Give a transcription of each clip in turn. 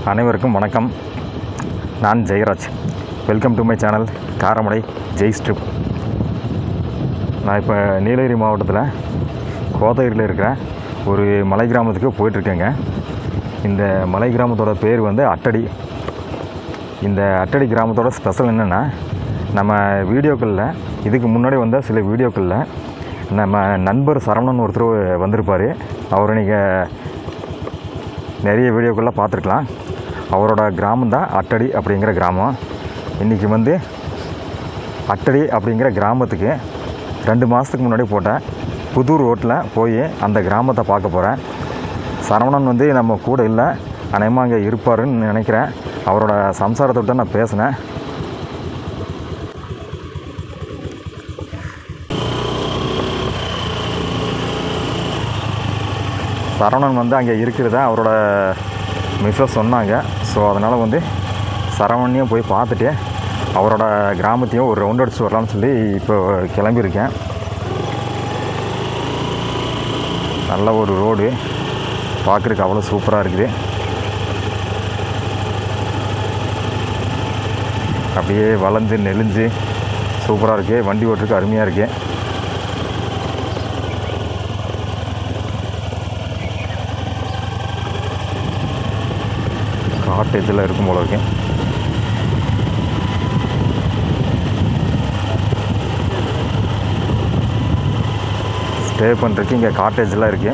அனைவருக்கும் வணக்கம். நான் Jayaraj. Welcome to my channel Karamadai Jai strip. நான் இப்போ நீலகிரி மாவட்டத்தில் கோத்தகிரியில் இருக்கிற ஒரு மலை கிராமத்துக்கு போயிட்டுருக்கேங்க. இந்த மலை கிராமத்தோட பேர் வந்து அட்டடி. இந்த அட்டடி கிராமத்தோட ஸ்பெஷல் என்னென்னா, நம்ம வீடியோக்களில் இதுக்கு முன்னாடி வந்த சில வீடியோக்களில் நம்ம நண்பர் சரவணன் ஒருத்தர் வந்திருப்பார். அவரை நீங்கள் நிறைய வீடியோக்களில் பார்த்துருக்கலாம். அவரோட கிராமம் தான் அட்டடி அப்படிங்கிற கிராமம். இன்றைக்கி வந்து அட்டடி அப்படிங்கிற கிராமத்துக்கு 2 மாதத்துக்கு முன்னாடி போட்ட புது ரோட்டில் போய் அந்த கிராமத்தை பார்க்க போகிறேன். சரவணன் வந்து நம்ம கூட இல்லை, அநேகமாக அங்கே இருப்பாருன்னு நினைக்கிறேன். அவரோட சம்சாரத்தோட நான் பேசினேன். சரவணன் வந்து அங்கே இருக்கிறத அவரோட மிஸ்ஸஸ் சொன்னாங்க. ஸோ அதனால் வந்து சரவணையும் போய் பார்த்துட்டு அவரோட கிராமத்தையும் ஒரு ரவுண்ட் அடிச்சு வரலாம்னு சொல்லி இப்போ கிளம்பியிருக்கேன். நல்ல ஒரு ரோடு, பார்க்குறதுக்கு அவ்வளோ சூப்பராக இருக்குது. அப்படியே வளைஞ்சு நெளிஞ்சு சூப்பராக இருக்குது. வண்டி ஓட்டுறதுக்கு அருமையாக இருக்குது. காட்டேஜில் இருக்கும் போல இருக்கு. ஸ்டே பண்ணுறதுக்கு இங்கே காட்டேஜெலாம் இருக்குது.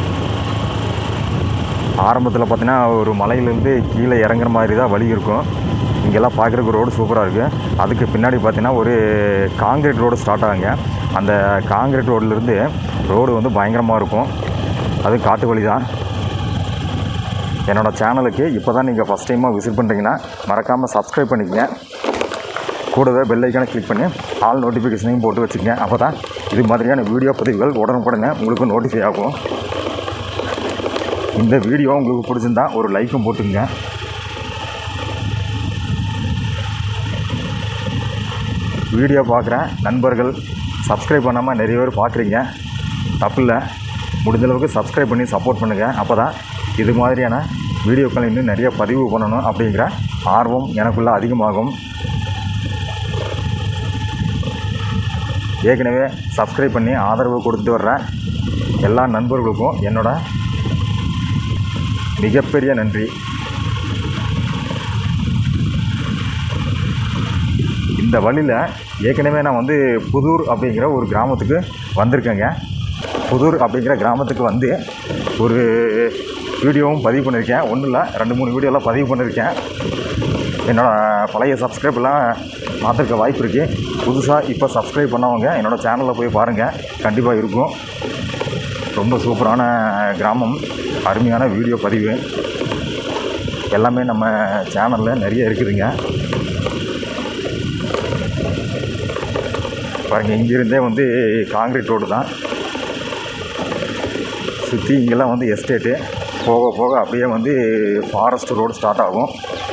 ஆரம்பத்தில் பார்த்தீங்கன்னா ஒரு மலையிலேருந்து கீழே இறங்குற மாதிரி தான் வழி இருக்கும். இங்கெல்லாம் பார்க்குறதுக்கு ரோடு சூப்பராக இருக்குது. அதுக்கு பின்னாடி பார்த்தீங்கன்னா ஒரு காங்கிரீட் ரோடு ஸ்டார்ட் ஆகுங்க. அந்த காங்கிரீட் ரோட்லேருந்து ரோடு வந்து பயங்கரமாக இருக்கும். அது காட்டு வழி தான். என்னோடய சேனலுக்கு இப்போ தான் நீங்கள் ஃபஸ்ட் டைமாக விசிட் பண்ணுறீங்கன்னா மறக்காமல் சப்ஸ்கிரைப் பண்ணிக்கங்க. கூடவே பெல் ஐக்கானை கிளிக் பண்ணி ஆல் நோட்டிஃபிகேஷனையும் போட்டு வச்சுக்கங்க. அப்போ தான் இது மாதிரியான வீடியோ பதிவுகள் உடனுக்குடனே உங்களுக்கு நோட்டிஃபை ஆகும். இந்த வீடியோ உங்களுக்கு பிடிச்சிருந்தா ஒரு லைக்கும் போட்டுங்க. வீடியோ பார்க்குற நண்பர்கள் சப்ஸ்கிரைப் பண்ணாமல் நிறைய பேர் பார்க்குறீங்க, தப்பில்லை. முடிஞ்சளவுக்கு சப்ஸ்கிரைப் பண்ணி சப்போர்ட் பண்ணுங்கள். அப்போ தான் இது மாதிரியான வீடியோக்கள் இன்னும் நிறைய பதிவு பண்ணணும் அப்படிங்கிற ஆர்வம் எனக்குள்ளே அதிகமாகும். ஏற்கனவே சப்ஸ்கிரைப் பண்ணி ஆதரவு கொடுத்துட்டு வர்ற எல்லா நண்பர்களுக்கும் என்னோட மிகப்பெரிய நன்றி. இந்த வழியில் ஏற்கனவே நான் வந்து புதூர் அப்படிங்கிற ஒரு கிராமத்துக்கு வந்திருக்கேங்க. புதூர் அப்படிங்கிற கிராமத்துக்கு வந்து ஒரு வீடியோவும் பதிவு பண்ணியிருக்கேன். ஒன்றும் இல்லை, 2-3 வீடியோலாம் பதிவு பண்ணியிருக்கேன். என்னோடய பழைய சப்ஸ்கிரைப்லாம் பார்த்துருக்க வாய்ப்பு இருக்குது. புதுசாக இப்போ சப்ஸ்கிரைப் பண்ணவங்க என்னோடய சேனலில் போய் பாருங்கள், கண்டிப்பாக இருக்கும். ரொம்ப சூப்பரான கிராமம், அருமையான வீடியோ பதிவு எல்லாமே நம்ம சேனலில் நிறைய இருக்குதுங்க. பாருங்கள், இங்கேருந்தே வந்து காங்கிரீட் ரோடு தான். சுற்றி இங்கெல்லாம் வந்து எஸ்டேட்டு. போக போக அப்படியே வந்து ஃபாரஸ்ட் ரோடு ஸ்டார்ட் ஆகும்.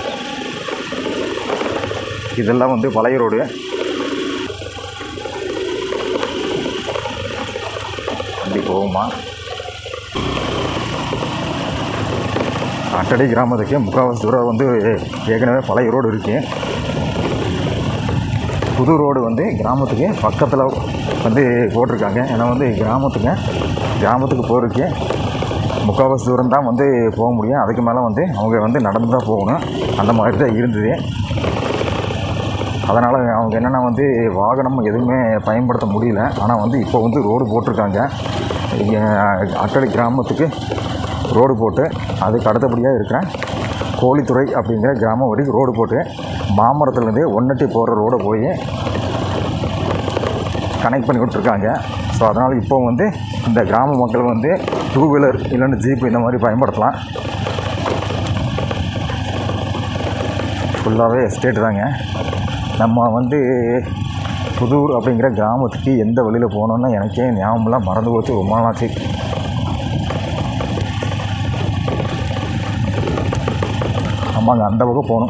இதெல்லாம் வந்து பழைய ரோடு. அப்படி போகுமா? அட்டடி கிராமத்துக்கு முக்கால்வாசி தூரம் வந்து ஏற்கனவே பழைய ரோடு இருக்குது. புது ரோடு வந்து கிராமத்துக்கு பக்கத்தில் வந்து போட்டிருக்காங்க. ஏன்னா வந்து கிராமத்துக்கு போகிறதுக்கு முக்கால்வாசி தூரம் தான் வந்து போக முடியும். அதுக்கு மேலே வந்து அவங்க வந்து நடந்து தான் போகணும். அந்த மாதிரி தான் இருந்தது. அதனால் அவங்க என்னென்னா வந்து வாகனம் எதுவுமே பயன்படுத்த முடியல. ஆனால் வந்து இப்போ வந்து ரோடு போட்டிருக்காங்க. அட்டடி கிராமத்துக்கு ரோடு போட்டு அதுக்கு அடுத்தபடியாக இருக்கிற கோழித்துறை அப்படிங்கிற கிராமம் வரைக்கும் ரோடு போட்டு மாமரத்துலேருந்து ஒன்னட்டி போகிற ரோடை போய் கனெக்ட் பண்ணி விட்டுருக்காங்க. ஸோ அதனால் இப்போ வந்து இந்த கிராம மக்கள் வந்து 2 வீலர் இல்லைன்னா ஜீப்பு இந்த மாதிரி பயன்படுத்தலாம். ஃபுல்லாகவே எஸ்டேட் தாங்க. நம்ம வந்து புதூர் அப்படிங்கிற கிராமத்துக்கு எந்த வழியில் போகணுன்னு எனக்கே ஞாபகம்லாம் மறந்து போச்சு, ரொம்ப நாளாச்சு. ஆமாங்க, அந்த பக்கம் போகணும்.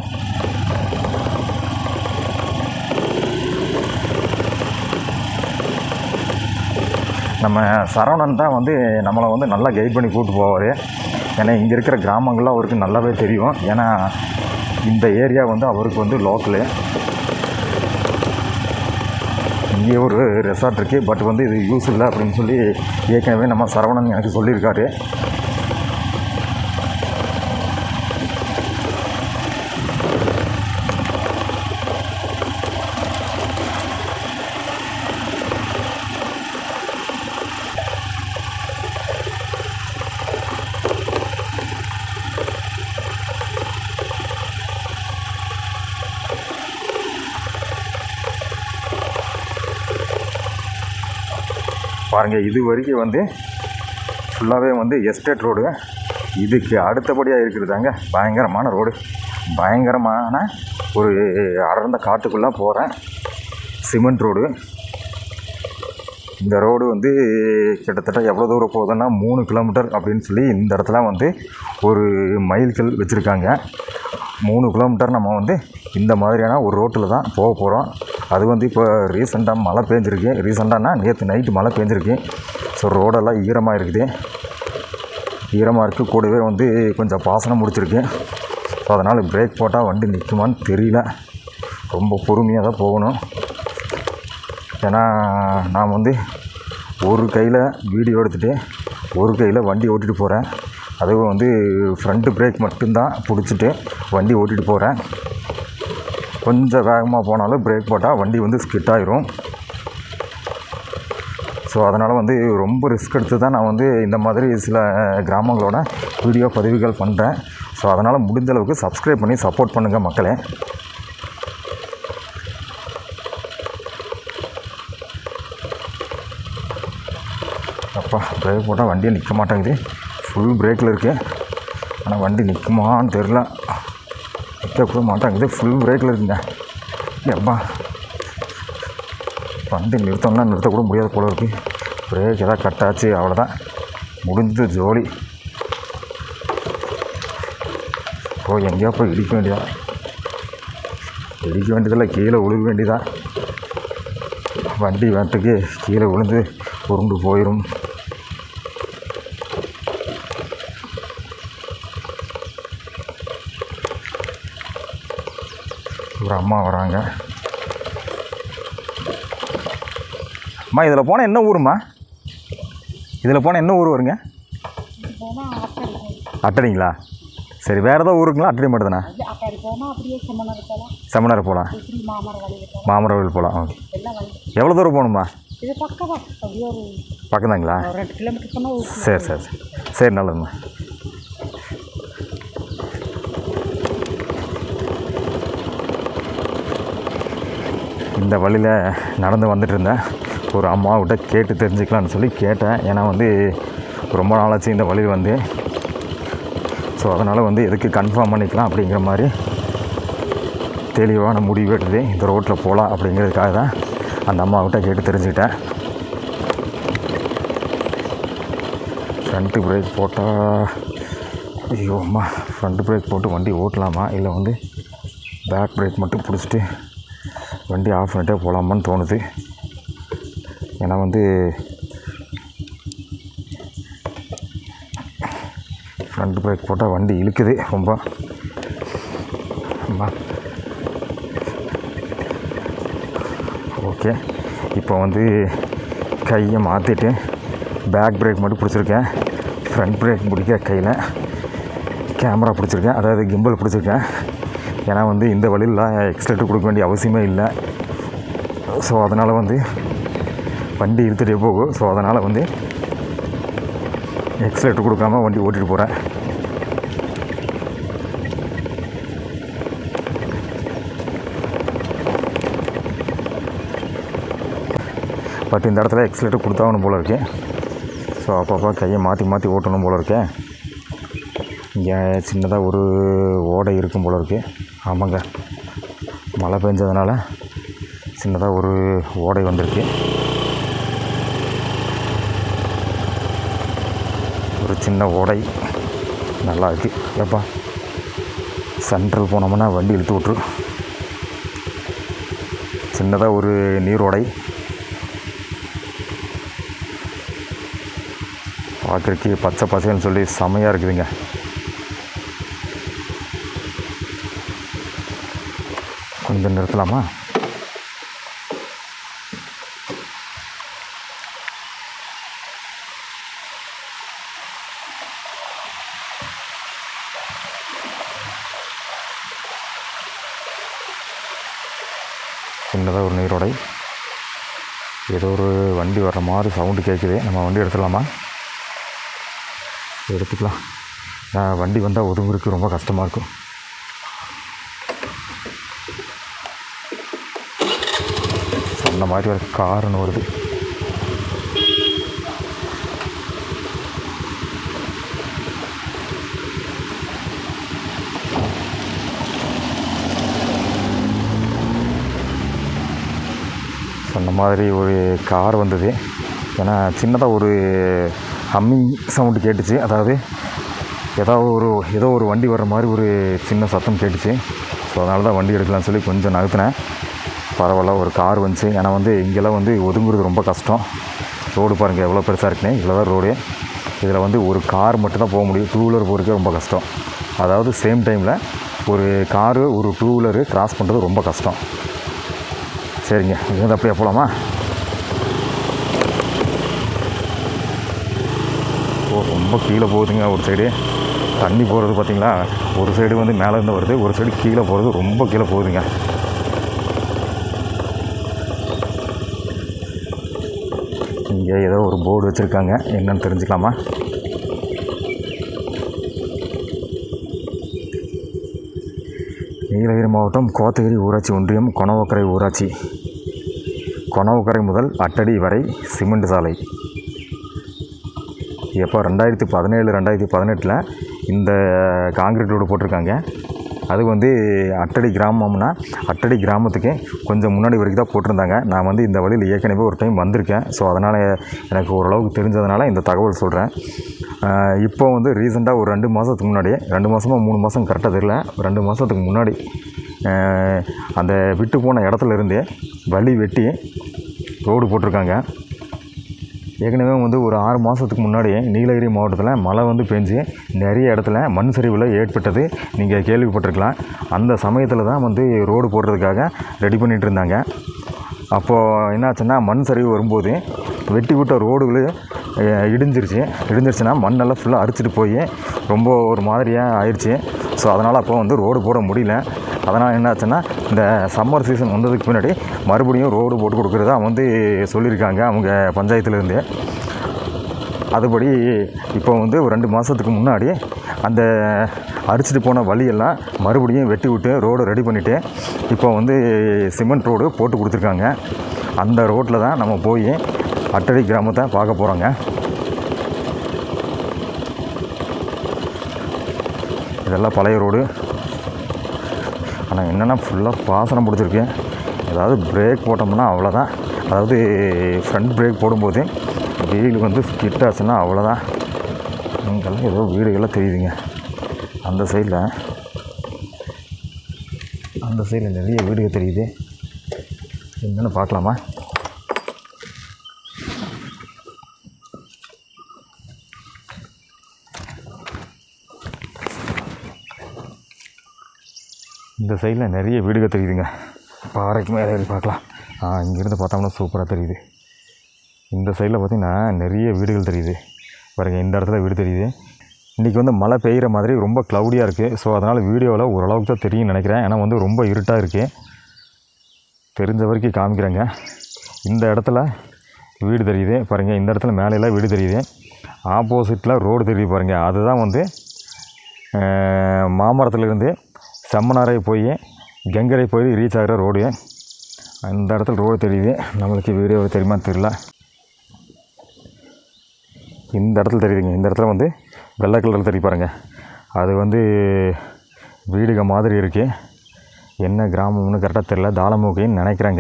நம்ம சரவணன் தான் வந்து நம்மளை வந்து நல்லா கைட் பண்ணி கூப்பிட்டு போவார். ஏன்னா இங்கே இருக்கிற கிராமங்கள்லாம் அவருக்கு நல்லாவே தெரியும். ஏன்னா இந்த ஏரியா வந்து அவருக்கு வந்து லோக்கலு. இங்கே ஒரு ரெசார்ட் இருக்குது, பட் வந்து இது யூஸ் இல்லை அப்படின்னு சொல்லி ஏற்கனவே நம்ம சரவணன் எனக்கு சொல்லியிருக்காரு. பாருங்கள், இது வரைக்கும் வந்து ஃபுல்லாகவே வந்து எஸ்டேட் ரோடு. இதுக்கு அடுத்தபடியாக இருக்கிறதாங்க பயங்கரமான ரோடு. பயங்கரமான ஒரு அடர்ந்த காட்டுக்குள்ளே போகிறேன் சிமெண்ட் ரோடு. இந்த ரோடு வந்து கிட்டத்தட்ட எவ்வளோ தூரம் போகுதுன்னா 3 கிலோமீட்டர் அப்படின்னு சொல்லி இந்த இடத்துல வந்து ஒரு மைல்கல் வச்சுருக்காங்க. 3 கிலோமீட்டர் நம்ம வந்து இந்த மாதிரியான ஒரு ரோட்டில் தான் போக போகிறோம். அது வந்து இப்போ ரீசெண்டாக மழை பெஞ்சிருக்கு. ரீசெண்டானா நேற்று நைட்டு மழை பெஞ்சிருக்கு. ஸோ ரோடெல்லாம் ஈரமாக இருக்குது. ஈரமாக இருக்குது, கூடவே வந்து கொஞ்சம் பாசனம் முடிச்சிருக்கு. ஸோ அதனால் பிரேக் போட்டால் வண்டி நிற்குமான்னு தெரியல. ரொம்ப பொறுமையாக தான் போகணும். ஏன்னா நான் வந்து ஒரு கையில் வீடியோ எடுத்துகிட்டு ஒரு கையில் வண்டி ஓட்டிகிட்டு போகிறேன். அதுவும் வந்து ஃப்ரண்ட்டு பிரேக் மட்டும்தான் பிடிச்சிட்டு வண்டி ஓட்டிகிட்டு போகிறேன். கொஞ்சம் வேகமாக போனாலும் பிரேக் போட்டால் வண்டி வந்து ஸ்கிட் ஆகிரும். ஸோ அதனால் வந்து ரொம்ப ரிஸ்க் எடுத்து தான் நான் வந்து இந்த மாதிரி சில கிராமங்களோட வீடியோ பதிவுகள் பண்ணுறேன். ஸோ அதனால் முடிஞ்ச அளவுக்கு சப்ஸ்கிரைப் பண்ணி சப்போர்ட் பண்ணுங்கள் மக்களே. அப்பா, பிரேக் போட்டால் வண்டியை நிற்க மாட்டேங்குது. ஃபுல் பிரேக்கில் இருக்குது, ஆனால் வண்டி நிற்குமான்னு தெரில. நிற்க மாட்டேங்குது, ஃபுல் பிரேக்கில் இருக்குங்க. எப்பா, வண்டி நிறுத்தோம்னா நிறுத்தக்கூட முடியாது போல இருக்குது. பிரேக் எதாவது கட் ஆச்சு, அவ்வளோதான், முடிஞ்சது ஜோலி. எங்கேயா போய் இடிக்க வேண்டியதான். இடிக்க வேண்டியதில்லை, கீழே விழுக வேண்டியதான். வண்டி வேட்டுக்கு கீழே விழுந்து உருண்டு போயிடும். ஒரு அம்மா வராங்க. அம்மா, இதில் போனால் என்ன ஊருமா? இதில் போனால் என்ன ஊர் வருங்க? அட்டடிங்களா? சரி, வேறு ஏதாவது ஊருங்களா? அட்டடி மட்டும் தானே? செம்மனார் போகலாம், மாமரவயில் போகலாம். ஓகே. எவ்வளோ தூரம் போகணுமா? பக்கம்தாங்களா? சரி சரி சரி சரி, நல்லதும்மா. இந்த வழியில் நடந்து வந்துட்டு இருந்தேன். ஒரு அம்மாவிட்ட கேட்டு தெரிஞ்சுக்கலான்னு சொல்லி கேட்டேன். ஏன்னா வந்து ரொம்ப நாளாச்சு இந்த வழியில் வந்து. ஸோ அதனால் வந்து எதுக்கு கன்ஃபார்ம் பண்ணிக்கலாம் அப்படிங்கிற மாதிரி தெளிவான முடிவு எடுத்து இந்த ரோட்டில் போகலாம் அப்படிங்கிறதுக்காக தான் அந்த அம்மாவிட்ட கேட்டு தெரிஞ்சுக்கிட்டேன். ஃப்ரண்ட்டு பிரேக் போட்டால், ஐயோ அம்மா, ஃப்ரண்ட்டு பிரேக் போட்டு வண்டி ஓட்டலாமா, இல்லை வந்து பேக் பிரேக் மட்டும் பிடிச்சிட்டு வண்டி ஆஃப் பண்ணிட்டே போகலாமான்னு தோணுது. ஏன்னா வந்து ஃப்ரண்ட் பிரேக் போட்டால் வண்டி இழுக்குது ரொம்ப. ஓகே, இப்போ வந்து கையை மாற்றிட்டு பேக் பிரேக் மட்டும் பிடிச்சிருக்கேன். ஃப்ரண்ட் பிரேக் பிடிக்க கையில் கேமரா பிடிச்சிருக்கேன், அதாவது கிம்பல் பிடிச்சிருக்கேன். ஏன்னா வந்து இந்த வழியில் எக்ஸ்லேட்டர் கொடுக்க வேண்டிய அவசியமே இல்லை. ஸோ அதனால் வந்து வண்டி இழுத்துகிட்டே போகும். ஸோ அதனால் வந்து எக்ஸ்லேட்டர் கொடுக்காமல் வண்டி ஓட்டிகிட்டு போகிறேன். பட் இந்த இடத்துல எக்ஸ்லேட்டர் கொடுத்தாகணும் போல் இருக்கேன். ஸோ அப்பப்போ கையை மாற்றி மாற்றி ஓட்டணும் போல் இருக்கேன். இங்கே சின்னதாக ஒரு ஓடை இருக்கும் போல் இருக்குது. ஆமாங்க, மழை பெஞ்சதுனால சின்னதாக ஒரு ஓடை வந்திருக்கு. ஒரு சின்ன ஓடை நல்லா இருக்குது. ஏப்பா, சென்ட்ரல் போனோம்னா வண்டி இழுத்து விட்ரு. சின்னதாக ஒரு நீரோடை. பார்க்குறக்கு பச்சை பசைன்னு சொல்லி செமையாக இருக்குதுங்க. கொஞ்சம் நிறுத்தலாமா? சின்னதாக ஒரு நீரோடை, ஏதோ ஒரு வண்டி வர்ற மாதிரி சவுண்டு கேட்குது. நம்ம வண்டி எடுத்துடலாமா? எடுத்துக்கலாம். வண்டி வந்தால் ஒதுங்குறதுக்கு ரொம்ப கஷ்டமாக இருக்கும். சொன்ன மாதிரி ஒரு காருன்னு வருது. சொன்ன மாதிரி ஒரு கார் வந்தது. ஏன்னா சின்னதாக ஒரு ஹம்மிங் சவுண்டு கேட்டுச்சு. அதாவது ஏதோ ஒரு வண்டி வர்ற மாதிரி ஒரு சின்ன சத்தம் கேட்டுச்சு. ஸோ அதனால தான் வண்டி எடுக்கலாம்னு சொல்லி கொஞ்சம் நகர்த்தினேன். பரவாயில்ல, ஒரு கார் வந்துச்சு. ஏன்னா இங்கெல்லாம் ஒதுங்குறது ரொம்ப கஷ்டம். ரோடு பாருங்கள் எவ்வளோ பெருசாக இருக்குன்னு. இதில் தான் ரோடு. இதில் ஒரு கார் மட்டும் தான் போக முடியும். டூ வீலர் போகிறதுக்கே ரொம்ப கஷ்டம். அதாவது சேம் டைமில் ஒரு காரு ஒரு டூ வீலரு கிராஸ் பண்ணுறது ரொம்ப கஷ்டம். சரிங்க, இது அப்படியே போகலாமா? ரொம்ப கீழே போகுதுங்க. ஒரு சைடு தண்ணி போகிறது பார்த்திங்களா? ஒரு சைடு மேலே இருந்து வருது, ஒரு சைடு கீழே போகிறது, ரொம்ப கீழே போகுதுங்க. இங்கே ஏதோ ஒரு போர்டு வச்சுருக்காங்க, என்னன்னு தெரிஞ்சுக்கலாமா? நீலகிரி மாவட்டம் கோத்தகிரி ஊராட்சி ஒன்றியம் கொணவக்கரை ஊராட்சி. கொணவக்கரை முதல் அட்டடி வரை சிமெண்ட் சாலை. எப்போ 2017 2018 இந்த காங்கிரீட் ரோடு போட்டிருக்காங்க. அது அட்டடி கிராமம்னா அட்டடி கிராமத்துக்கு கொஞ்சம் முன்னாடி வரைக்கும் தான் போட்டிருந்தாங்க. நான் இந்த வழியில் ஏற்கனவே ஒரு டைம் வந்திருக்கேன். ஸோ அதனால் எனக்கு ஓரளவுக்கு தெரிஞ்சதுனால இந்த தகவல் சொல்கிறேன். இப்போ ரீசெண்டாக ஒரு 2 மாதத்துக்கு முன்னாடி, 2 மாதமாக 3 மாதம் கரெக்டாக தெரியல, 2 மாதத்துக்கு முன்னாடி அந்த விட்டு போன இடத்துல இருந்து வழி வெட்டி ரோடு போட்டிருக்காங்க. ஏற்கனவே ஒரு 6 மாதத்துக்கு முன்னாடி நீலகிரி மாவட்டத்தில் மழை பெஞ்சு நிறைய இடத்துல மண் சரிவில் ஏற்பட்டது நீங்கள் கேள்விப்பட்டிருக்கலாம். அந்த சமயத்தில் தான் ரோடு போடுறதுக்காக ரெடி பண்ணிகிட்டு இருந்தாங்க. அப்போது என்னாச்சுன்னா, மண் சரிவு வரும்போது வெட்டி விட்ட ரோடுகள் இடிஞ்சிருச்சுன்னா மண்ணெல்லாம் ஃபுல்லாக அரிச்சிட்டு போய் ரொம்ப ஒரு மாதிரியாக ஆயிடுச்சு. ஸோ அதனால் அப்போ ரோடு போட முடியல. அதனால் என்னாச்சுன்னா, இந்த சம்மர் சீசன் வந்ததுக்கு பின்னாடி மறுபடியும் ரோடு போட்டு கொடுக்குறதா சொல்லியிருக்காங்க அவங்க பஞ்சாயத்துலேருந்து. அதுபடி இப்போ ஒரு 2 மாதத்துக்கு முன்னாடி அந்த அரிச்சிட்டு போன வழியெல்லாம் மறுபடியும் வெட்டி விட்டு ரோடு ரெடி பண்ணிவிட்டு இப்போ சிமெண்ட் ரோடு போட்டு கொடுத்துருக்காங்க. அந்த ரோட்டில் தான் நம்ம போய் அட்டடி கிராமத்தை பார்க்க போகிறோங்க. இதெல்லாம் பழைய ரோடு. ஆனால் என்னென்னா ஃபுல்லாக பாசனம் பிடிச்சிருக்கு. ஏதாவது பிரேக் போட்டோம்னா அவ்வளோதான். அதாவது ஃப்ரண்ட் பிரேக் போடும்போது வீல் ஸ்கிட் ஆச்சுன்னா அவ்வளோதான். இங்கெல்லாம் ஏதோ வீடுகள்லாம் தெரியுதுங்க. அந்த சைடில் நிறைய வீடுகள் தெரியுது. என்னென்னு பார்க்கலாமா? இந்த சைடில் நிறைய வீடுகள் தெரியுதுங்க. பாறைக்கு மேலே ஏறி பார்க்கலாம். இங்கேருந்து பார்த்தோம்னா சூப்பராக தெரியுது. இந்த சைடில் பார்த்திங்கன்னா நிறைய வீடுகள் தெரியுது. பாருங்கள், இந்த இடத்துல வீடு தெரியுது. இன்றைக்கி மழை பெய்கிற மாதிரி ரொம்ப க்ளவுடியாக இருக்குது. ஸோ அதனால் வீடியோவில் ஓரளவுக்கு தான் தெரியும்னு நினைக்கிறேன். ஏன்னா ரொம்ப இருட்டாக இருக்குது. தெரிஞ்ச வரைக்கும் காமிக்கிறேங்க. இந்த இடத்துல வீடு தெரியுது பாருங்கள். இந்த இடத்துல மேலையெல்லாம் வீடு தெரியுது. ஆப்போசிட்டில் ரோடு தெரியுது பாருங்கள். அதுதான் மாமரத்துலேருந்து செம்மனாரை போய் கெங்கரை போய் ரீச் ஆகிற ரோடு. அந்த இடத்துல ரோடு தெரியுது. நம்மளுக்கு வீடியோ தெரியுமா தெரியல. இந்த இடத்துல தெரியுதுங்க. இந்த இடத்துல வெள்ளை கலரில் தெரியும் பாருங்கள். அது வீடுக மாதிரி இருக்குது. என்ன கிராமம்னு கரெக்டாக தெரியல. தாளமுக்கைன்னு நினைக்கிறேங்க.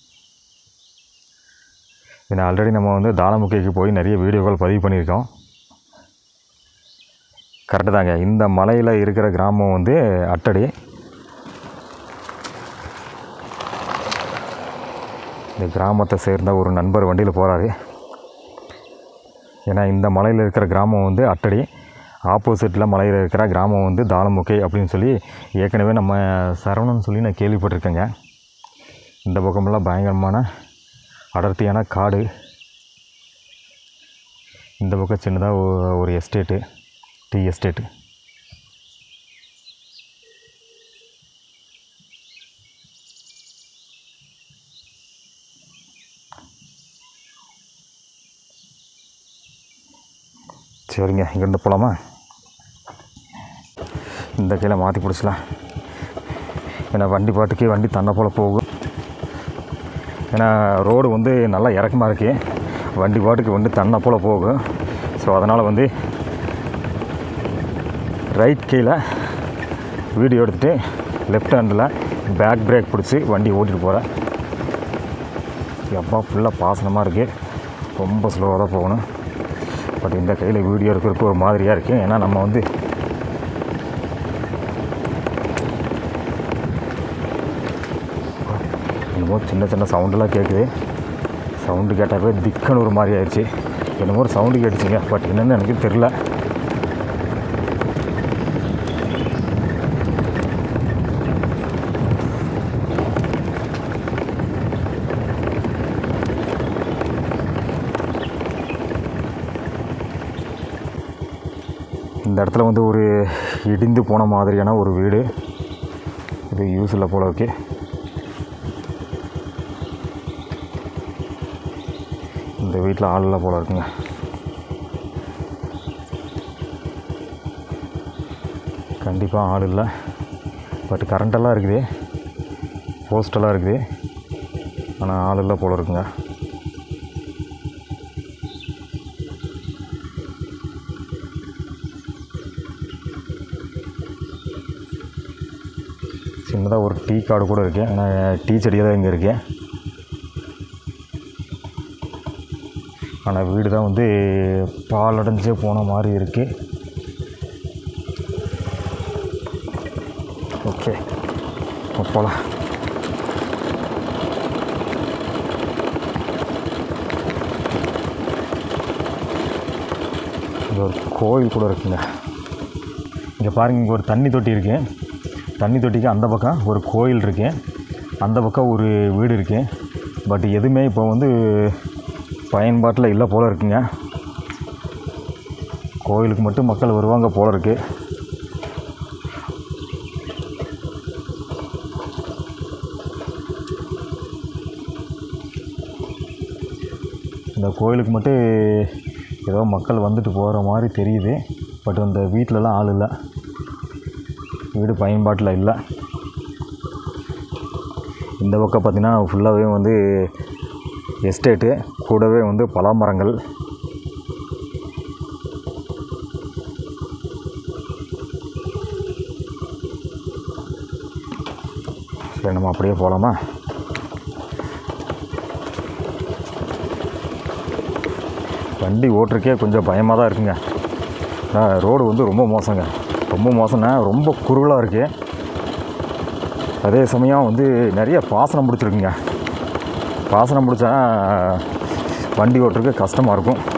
இது ஆல்ரெடி நம்ம தாளமுக்கைக்கு போய் நிறைய வீடியோக்கள் பதிவு பண்ணியிருக்கோம். கரெக்டு தாங்க. இந்த மலையில் இருக்கிற கிராமம் அட்டடி. இந்த கிராமத்தை சேர்ந்த ஒரு நண்பர் வண்டியில் போகிறாரு. ஏன்னா இந்த மலையில் இருக்கிற கிராமம் வந்து அட்டடி, ஆப்போசிட்டில் மலையில் இருக்கிற கிராமம் வந்து தாளமுக்கை அப்படின்னு சொல்லி ஏற்கனவே நம்ம சரவணன் சொல்லி நான் கேள்விப்பட்டிருக்கேங்க. இந்த பக்கமெல்லாம் பயங்கரமான அடர்த்தியான காடு. இந்த பக்கம் சின்னதாக ஒரு எஸ்டேட்டு, டீ எஸ்டேட்டு. சரிங்க, இங்கேருந்து போகலாமா? இந்த கையில் மாற்றி பிடிச்சலாம். ஏன்னா வண்டி பாட்டுக்கு வண்டி தன்னை போல் போகும். ஏன்னா ரோடு வந்து நல்லா இறக்கமாக இருக்குது, வண்டி பாட்டுக்கு வந்து தன்னை போல் போகும். ஸோ அதனால் வந்து ரைட் கையில் வீடியோ எடுத்துகிட்டு லெஃப்ட் ஹேண்டில் பேக் பிரேக் பிடிச்சி வண்டி ஓட்டிகிட்டு போகிறேன். எப்போ ஃபுல்லாக பாசனமாக இருக்குது, ரொம்ப ஸ்லோவாக தான் போகணும். பட் இந்த கையில் வீடியோ இருக்கிறதுக்கு ஒரு மாதிரியாக இருக்குது. ஏன்னா நம்ம வந்து என்னமோ சின்ன சின்ன சவுண்டெல்லாம் கேட்குது. சவுண்டு கேட்டாவே திக்குன்னு ஒரு மாதிரி ஆயிடுச்சு. என்னமோ ஒரு சவுண்டு கேட்டுச்சுங்க, பட் என்னென்னு எனக்கு தெரில. இந்த இடத்துல வந்து ஒரு இடிந்து போன மாதிரியான ஒரு வீடு, இது யூஸ் இல்லை போல இருக்கு. இந்த வீட்டில் ஆள் இல்லை போல இருக்குங்க. கண்டிப்பாக ஆள் இல்லை. பட் கரண்டெல்லாம் இருக்குது, போஸ்டெல்லாம் இருக்குது, ஆனால் ஆள் இல்லை போல இருக்குங்க. சின்னதாக ஒரு டீ காடு கூட இருக்குது. ஏன்னா டீ செடியாக தான் இங்கே இருக்குது. ஆனால் வீடு தான் வந்து பாலடைஞ்சே போன மாதிரி இருக்குது. ஓகே, போகலாம். இங்கே ஒரு கோயில் கூட இருக்குங்க. இங்கே பாருங்கள், இங்கே ஒரு தண்ணி தொட்டி இருக்குது. தண்ணி தொட்டிக்கு அந்த பக்கம் ஒரு கோயில் இருக்குது, அந்த பக்கம் ஒரு வீடு இருக்குது. பட் எதுவுமே இப்போ வந்து பயன்பாட்டில் இல்லை போல் இருக்குங்க. கோயிலுக்கு மட்டும் மக்கள் வருவாங்க போல் இருக்குது. இந்த கோயிலுக்கு மட்டும் ஏதோ மக்கள் வந்துட்டு போகிற மாதிரி தெரியுது. பட் அந்த வீட்டிலலாம் ஆள் இல்லை, வீடு பயன்பாட்டில் இல்லை. இந்த பக்கம் பார்த்திங்கன்னா ஃபுல்லாகவே வந்து எஸ்டேட்டு, கூடவே வந்து பலாமரங்கள். சரி, நம்ம அப்படியே போகலாமா? வண்டி ஓட்டுறக்கே கொஞ்சம் பயமாக தான் இருக்குங்க. ரோடு வந்து ரொம்ப மோசங்க, ரொம்ப மோசம்னா ரொம்ப குறுகலாக இருக்குது. அதே சமயம் வந்து நிறைய பாசனம் பிடிச்சிருக்குங்க. பாசனம் பிடிச்சா வண்டி ஓட்டுறதுக்கு கஷ்டமாக இருக்கும்.